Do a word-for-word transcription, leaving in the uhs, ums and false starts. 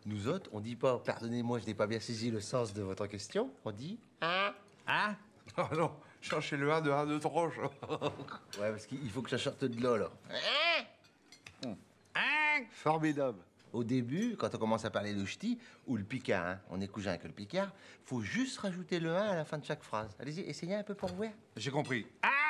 Nous autres, on dit pas, pardonnez-moi, je n'ai pas bien saisi le sens de votre question. On dit ah. Ah? Oh non, cherchez le un de un de tranche. Ouais, parce qu'il faut que ça sorte de là, là. Ah? Formidable. Au début, quand on commence à parler le ch'ti, ou le picard, hein, on est cousin avec le picard, faut juste rajouter le un à la fin de chaque phrase. Allez-y, essayez un peu pour voir. J'ai compris. Ah?